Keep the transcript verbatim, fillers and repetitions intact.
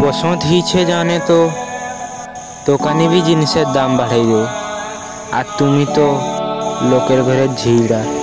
বসন্ত হিছে জানে তো দোকানে भी জিনিসের দাম বাড়াই দে আর তুমি তো লোকের ঘরে ঝিড়া।